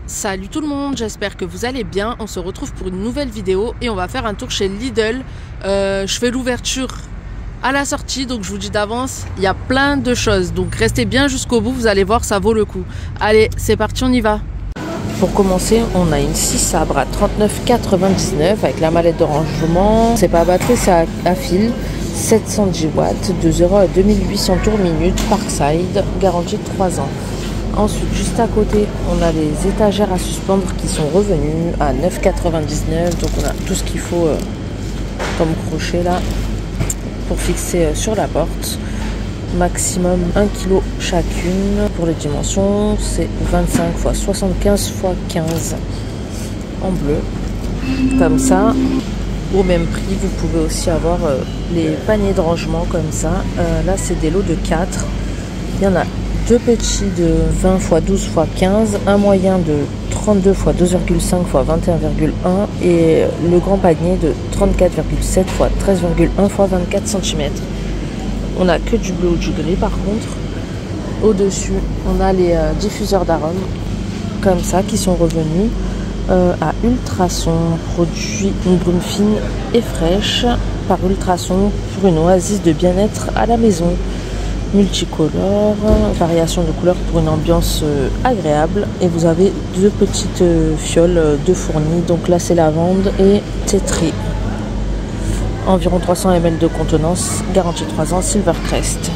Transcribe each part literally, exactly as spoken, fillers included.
Salut tout le monde, j'espère que vous allez bien. On se retrouve pour une nouvelle vidéo et on va faire un tour chez Lidl. Euh, je fais l'ouverture à la sortie, donc je vous dis d'avance, il y a plein de choses. Donc restez bien jusqu'au bout, vous allez voir, ça vaut le coup. Allez, c'est parti, on y va. Pour commencer, on a une scie sabre à trente-neuf quatre-vingt-dix-neuf avec la mallette de rangement. C'est pas à batterie, c'est à, à fil. sept cent dix watts, deux zéro à deux mille huit cents tours minute, Parkside, garantie de trois ans. Ensuite, juste à côté, on a les étagères à suspendre qui sont revenues à neuf quatre-vingt-dix-neuf. Donc on a tout ce qu'il faut euh, comme crochet là pour fixer euh, sur la porte. Maximum un kilo chacune. Pour les dimensions, c'est vingt-cinq fois soixante-quinze fois quinze en bleu. Comme ça. Au même prix, vous pouvez aussi avoir euh, les paniers de rangement comme ça. Euh, là, c'est des lots de quatre. Il y en a deux petits de vingt fois douze fois quinze, un moyen de trente-deux fois deux virgule cinq fois vingt et un virgule un et le grand panier de trente-quatre virgule sept fois treize virgule un fois vingt-quatre centimètres. On n'a que du bleu ou du gris par contre. Au-dessus, on a les euh, diffuseurs d'arômes comme ça qui sont revenus euh, à Ultrason, produit une brume fine et fraîche par Ultrason pour une oasis de bien-être à la maison. Multicolore, variation de couleurs pour une ambiance euh, agréable. Et vous avez deux petites euh, fioles euh, de fournis. Donc là c'est lavande et tétri. Environ trois cents millilitres de contenance, garantie trois ans, Silvercrest.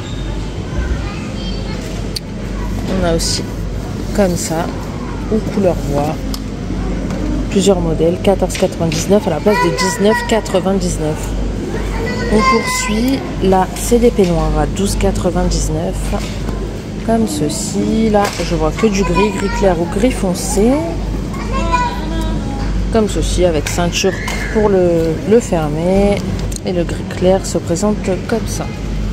On a aussi comme ça, ou couleur bois, plusieurs modèles, quatorze quatre-vingt-dix-neuf à la place de dix-neuf quatre-vingt-dix-neuf. On poursuit, là c'est des peignoirs à douze quatre-vingt-dix-neuf, comme ceci. Là je vois que du gris, gris clair ou gris foncé, comme ceci avec ceinture pour le, le fermer. Et le gris clair se présente comme ça.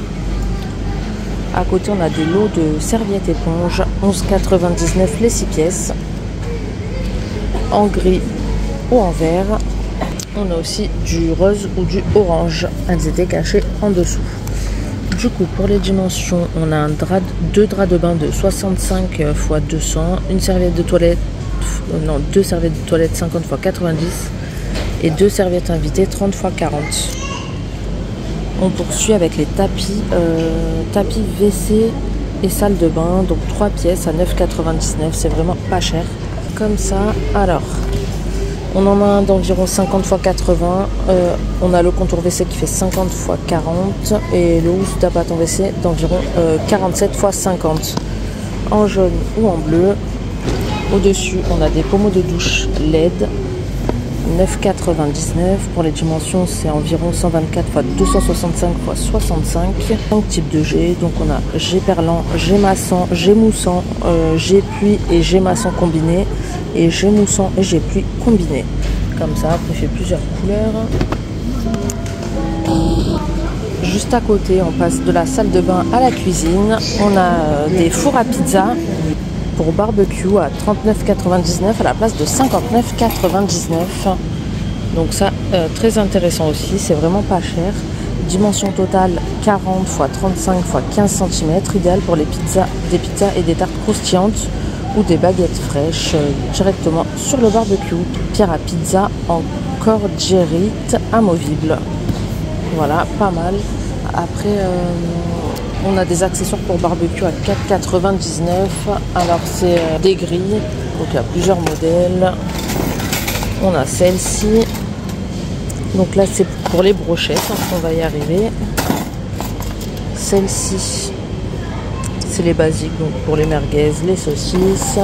À côté on a des lots de serviettes éponges, onze quatre-vingt-dix-neuf les six pièces, en gris ou en vert. On a aussi du rose ou du orange. Elles étaient cachées en dessous. Du coup, pour les dimensions, on a un drap, deux draps de bain de soixante-cinq fois deux cents, une serviette de toilette, euh, non, deux serviettes de toilette cinquante fois quatre-vingt-dix et deux serviettes invitées trente fois quarante. On poursuit avec les tapis, euh, tapis W C et salle de bain, donc trois pièces à neuf quatre-vingt-dix-neuf. C'est vraiment pas cher. Comme ça, alors. On en a un d'environ cinquante fois quatre-vingts, euh, on a le contour W C qui fait cinquante fois quarante et le housse d'abattant W C d'environ euh, quarante-sept fois cinquante, en jaune ou en bleu. Au-dessus, on a des pommeaux de douche L E D, neuf quatre-vingt-dix-neuf. Pour les dimensions, c'est environ cent vingt-quatre fois deux cent soixante-cinq fois soixante-cinq. cinq types de jet, donc on a jet perlant, jet massant, jet moussant, euh, jet pluie et jet massant combiné. Et jet moussant et jet pluie combiné. Comme ça, après il fait plusieurs couleurs. Juste à côté, on passe de la salle de bain à la cuisine. On a des fours à pizza pour barbecue à trente-neuf quatre-vingt-dix-neuf à la place de cinquante-neuf quatre-vingt-dix-neuf. Donc ça, euh, très intéressant aussi, c'est vraiment pas cher. Dimension totale quarante fois trente-cinq fois quinze centimètres, idéal pour les pizzas, des pizzas et des tartes croustillantes ou des baguettes fraîches euh, directement sur le barbecue. Pierre à pizza en cordierite amovible. Voilà, pas mal. Après, euh, on a des accessoires pour barbecue à quatre quatre-vingt-dix-neuf. Alors, c'est euh, des grilles. Donc, il y a plusieurs modèles. On a celle-ci. Donc là, c'est pour les brochettes. On va y arriver. Celle-ci. C'est les basiques, donc pour les merguez, les saucisses.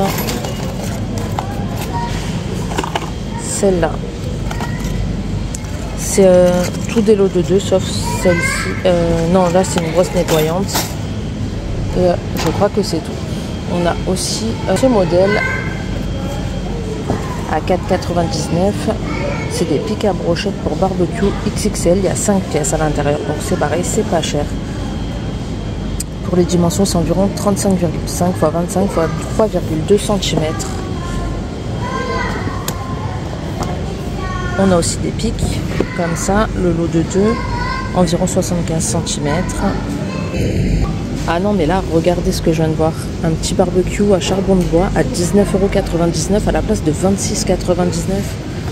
Celle-là, c'est euh, tout des lots de deux, sauf celle-ci. Euh, non, là, c'est une brosse nettoyante. Et euh, je crois que c'est tout. On a aussi euh, ce modèle à quatre quatre-vingt-dix-neuf. C'est des pics à brochettes pour barbecue X X L. Il y a cinq pièces à l'intérieur, donc c'est pareil, c'est pas cher. Pour les dimensions, c'est environ trente-cinq virgule cinq fois vingt-cinq fois trois virgule deux centimètres. On a aussi des pics, comme ça, le lot de deux, environ soixante-quinze centimètres. Ah non mais là regardez ce que je viens de voir. Un petit barbecue à charbon de bois à dix-neuf euros quatre-vingt-dix-neuf à la place de vingt-six euros quatre-vingt-dix-neuf.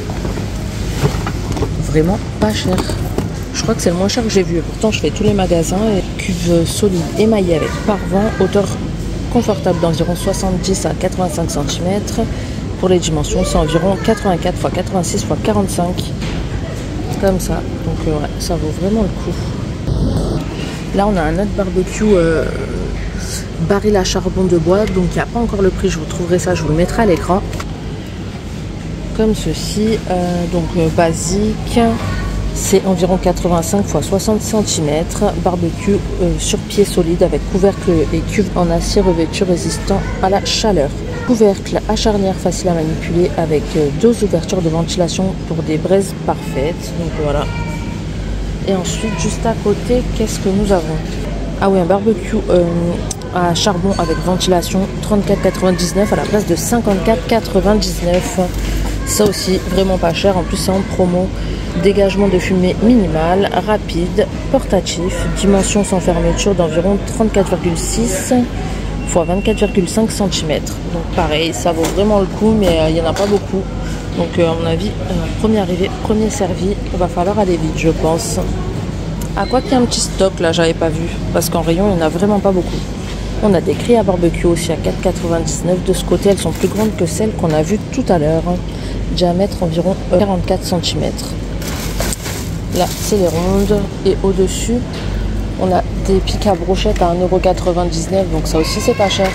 Vraiment pas cher. Je crois que c'est le moins cher que j'ai vu. Pourtant je fais tous les magasins. Et cuve solide émaillée avec parvent, hauteur confortable d'environ soixante-dix à quatre-vingt-cinq centimètres. Pour les dimensions c'est environ quatre-vingt-quatre par quatre-vingt-six par quarante-cinq. Comme ça. Donc euh, ouais, ça vaut vraiment le coup. Là on a un autre barbecue euh, baril à charbon de bois. Donc il n'y a pas encore le prix. Je vous trouverai ça. Je vous le mettrai à l'écran. Comme ceci. Euh, donc euh, basique. C'est environ quatre-vingt-cinq par soixante centimètres, barbecue euh, sur pied solide avec couvercle et cuve en acier revêtu résistant à la chaleur. Couvercle à charnière facile à manipuler avec euh, deux ouvertures de ventilation pour des braises parfaites. Donc voilà. Et ensuite, juste à côté, qu'est-ce que nous avons? Ah oui, un barbecue euh, à charbon avec ventilation, trente-quatre quatre-vingt-dix-neuf à la place de cinquante-quatre quatre-vingt-dix-neuf. Ça aussi, vraiment pas cher. En plus, c'est en promo. Dégagement de fumée minimal, rapide, portatif, dimension sans fermeture d'environ trente-quatre virgule six par vingt-quatre virgule cinq centimètres. Donc pareil, ça vaut vraiment le coup, mais il euh, n'y en a pas beaucoup. Donc euh, à mon avis, euh, premier arrivé, premier servi, il va falloir aller vite, je pense. À quoi qu'il y a un petit stock, là, j'avais pas vu, parce qu'en rayon, il n'y en a vraiment pas beaucoup. On a des grilles à barbecue aussi à quatre quatre-vingt-dix-neuf. De ce côté, elles sont plus grandes que celles qu'on a vues tout à l'heure. Diamètre environ quarante-quatre centimètres. Là, c'est les rondes. Et au-dessus, on a des pics à brochettes à un euro quatre-vingt-dix-neuf. Donc ça aussi, c'est pas cher.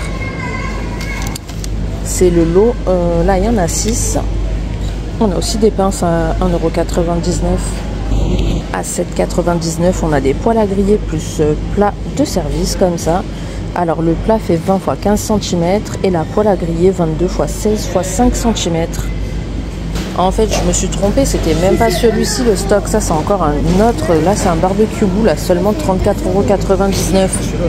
C'est le lot. Euh, là, il y en a six. On a aussi des pinces à un euro quatre-vingt-dix-neuf. À sept euros quatre-vingt-dix-neuf, on a des poêles à griller plus euh, plat de service comme ça. Alors le plat fait vingt par quinze centimètres et la poêle à griller vingt-deux par seize par cinq centimètres. En fait, je me suis trompée, c'était même pas celui-ci le stock, ça c'est encore un autre. Là, c'est un barbecue boule à seulement trente-quatre euros quatre-vingt-dix-neuf.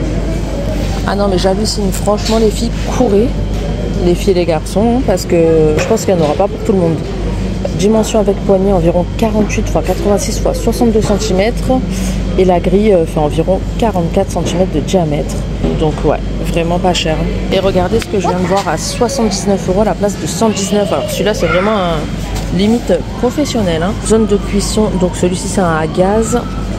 Ah non, mais j'hallucine, franchement, les filles, courez, les filles et les garçons, parce que je pense qu'il n'y en aura pas pour tout le monde. Dimension avec poignée environ quarante-huit par quatre-vingt-six par soixante-deux centimètres et la grille fait environ quarante-quatre centimètres de diamètre. Donc ouais, vraiment pas cher. Et regardez ce que je viens de voir à soixante-dix-neuf euros à la place de cent dix-neuf. Alors celui-là c'est vraiment un limite professionnel. Hein. Zone de cuisson, donc celui-ci c'est un à gaz.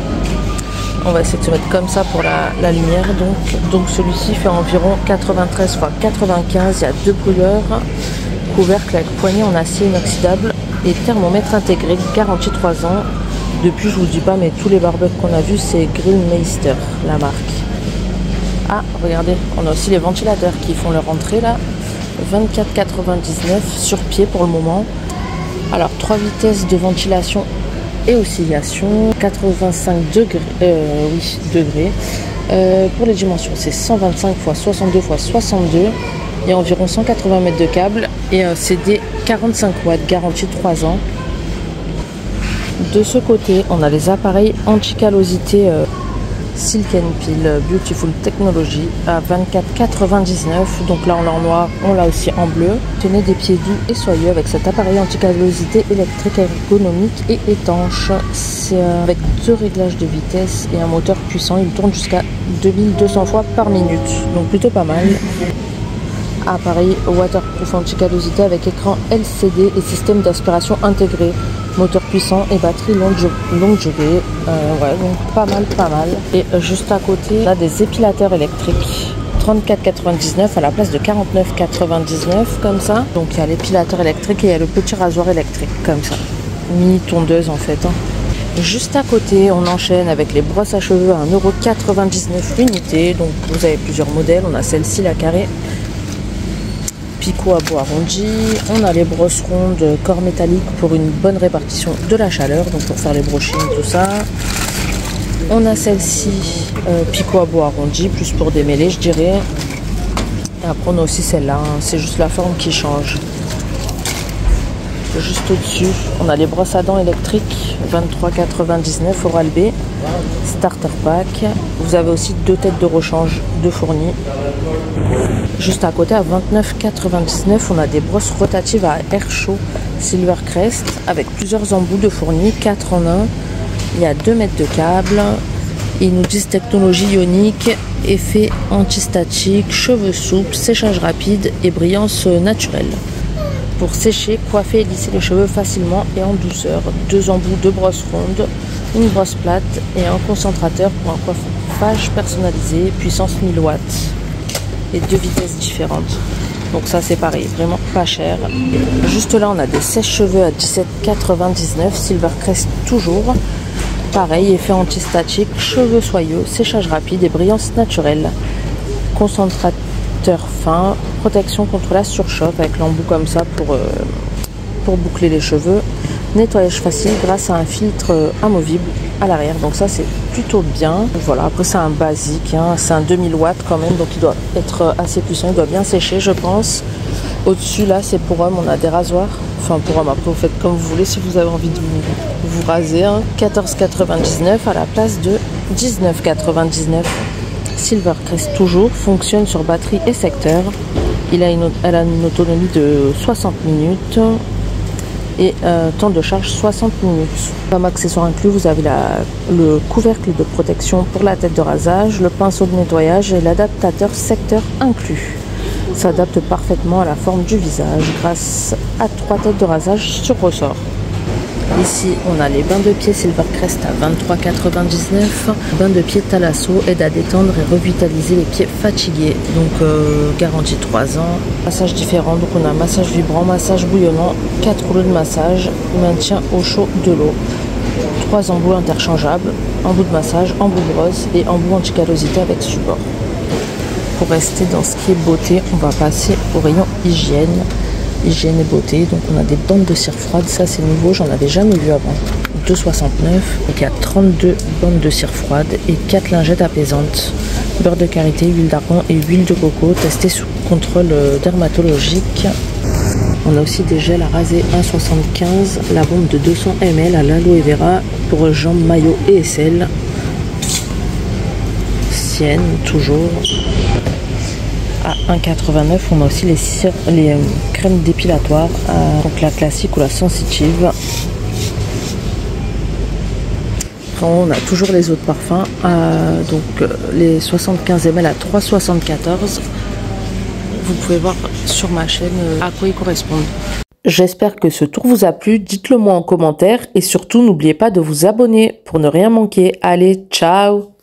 On va essayer de se mettre comme ça pour la, la lumière. Donc, donc celui-ci fait environ quatre-vingt-treize par quatre-vingt-quinze. Il y a deux brûleurs. Couvercle avec poignée en acier inoxydable et thermomètre intégré, garantie trois ans. Depuis, je vous dis pas, mais tous les barbecues qu'on a vus, c'est Grillmeister, la marque. Ah, regardez, on a aussi les ventilateurs qui font leur entrée là. vingt-quatre quatre-vingt-dix-neuf sur pied pour le moment. Alors, trois vitesses de ventilation et oscillation, quatre-vingt-cinq degrés. Euh, oui, degrés. Euh, pour les dimensions, c'est cent vingt-cinq par soixante-deux par soixante-deux. Il y a environ cent quatre-vingts mètres de câble et euh, c'est des quarante-cinq watts, garantie trois ans. De ce côté, on a les appareils anti-callosité euh, Silk and Peel Beautiful Technology à vingt-quatre quatre-vingt-dix-neuf. Donc là, on l'a en noir, on l'a aussi en bleu. Tenez des pieds doux et soyeux avec cet appareil anti-callosité électrique ergonomique et étanche. C'est euh, avec deux réglages de vitesse et un moteur puissant. Il tourne jusqu'à deux mille deux cents fois par minute. Donc plutôt pas mal. Appareil waterproof anti-callosité avec écran L C D et système d'aspiration intégré, moteur puissant et batterie longue, longue durée. Euh, ouais, donc pas mal, pas mal. Et juste à côté, on a des épilateurs électriques. trente-quatre quatre-vingt-dix-neuf à la place de quarante-neuf quatre-vingt-dix-neuf, comme ça. Donc il y a l'épilateur électrique et il y a le petit rasoir électrique, comme ça. Mini tondeuse en fait. Hein. Juste à côté, on enchaîne avec les brosses à cheveux à un euro quatre-vingt-dix-neuf l'unité. Donc vous avez plusieurs modèles. On a celle-ci, la carré. Picot à bois arrondi, on a les brosses rondes corps métallique pour une bonne répartition de la chaleur, donc pour faire les brochings, tout ça. On a celle-ci, euh, picot à bois arrondi, plus pour démêler, je dirais. Et après, on a aussi celle-là, hein, c'est juste la forme qui change. Juste au-dessus, on a les brosses à dents électriques, vingt-trois quatre-vingt-dix-neuf Oral-B, Starter Pack. Vous avez aussi deux têtes de rechange de fournis. Juste à côté, à vingt-neuf quatre-vingt-dix-neuf, on a des brosses rotatives à air chaud Silvercrest avec plusieurs embouts de fournis, quatre en un. Il y a deux mètres de câble. Ils nous disent technologie ionique, effet antistatique, cheveux souples, séchage rapide et brillance naturelle. Pour sécher, coiffer et lisser les cheveux facilement et en douceur. Deux embouts de brosse ronde, une brosse plate et un concentrateur pour un coiffage personnalisé, puissance mille watts et deux vitesses différentes. Donc ça c'est pareil, vraiment pas cher. Juste là on a des sèche-cheveux à dix-sept quatre-vingt-dix-neuf, Silvercrest toujours. Pareil, effet antistatique, cheveux soyeux, séchage rapide et brillance naturelle. Concentrateur fin, protection contre la surchauffe avec l'embout comme ça pour, euh, pour boucler les cheveux. Nettoyage facile grâce à un filtre amovible à l'arrière. Donc ça c'est plutôt bien. Voilà, après c'est un basique, hein. C'est un deux mille watts quand même, donc il doit être assez puissant, il doit bien sécher je pense. Au-dessus là c'est pour homme, on a des rasoirs. Enfin pour homme, après vous faites comme vous voulez si vous avez envie de vous, vous raser. Hein. quatorze quatre-vingt-dix-neuf à la place de dix-neuf quatre-vingt-dix-neuf. Silvercrest toujours, fonctionne sur batterie et secteur. Il a une, elle a une autonomie de soixante minutes. Et euh, temps de charge soixante minutes. Comme accessoire inclus, vous avez la, le couvercle de protection pour la tête de rasage, le pinceau de nettoyage et l'adaptateur secteur inclus. S'adapte parfaitement à la forme du visage grâce à trois têtes de rasage sur ressort. Ici, on a les bains de pieds Silvercrest à vingt-trois quatre-vingt-dix-neuf. Bain de pieds Thalasso aide à détendre et revitaliser les pieds fatigués. Donc, euh, garantie trois ans. Massage différent. Donc, on a massage vibrant, massage bouillonnant, quatre rouleaux de massage, maintien au chaud de l'eau. trois embouts interchangeables, embout de massage, embout de brosse et embout anti-callosité avec support. Pour rester dans ce qui est beauté, on va passer au rayon hygiène. Hygiène et beauté, donc on a des bandes de cire froide, ça c'est nouveau, j'en avais jamais vu avant. deux soixante-neuf, donc il y a trente-deux bandes de cire froide et quatre lingettes apaisantes. Beurre de karité, huile d'argan et huile de coco, testé sous contrôle dermatologique. On a aussi des gels à raser un virgule soixante-quinze, la bombe de deux cents millilitres à l'aloe vera pour jambes, maillot et aisselle. Sienne, toujours. À un virgule quatre-vingt-neuf, on a aussi les, cire, les euh, crèmes dépilatoires, euh, donc la classique ou la sensitive. Après, on a toujours les autres parfums, euh, donc euh, les soixante-quinze millilitres à trois virgule soixante-quatorze. Vous pouvez voir sur ma chaîne euh, à quoi ils correspondent. J'espère que ce tour vous a plu, dites-le moi en commentaire et surtout n'oubliez pas de vous abonner pour ne rien manquer. Allez, ciao!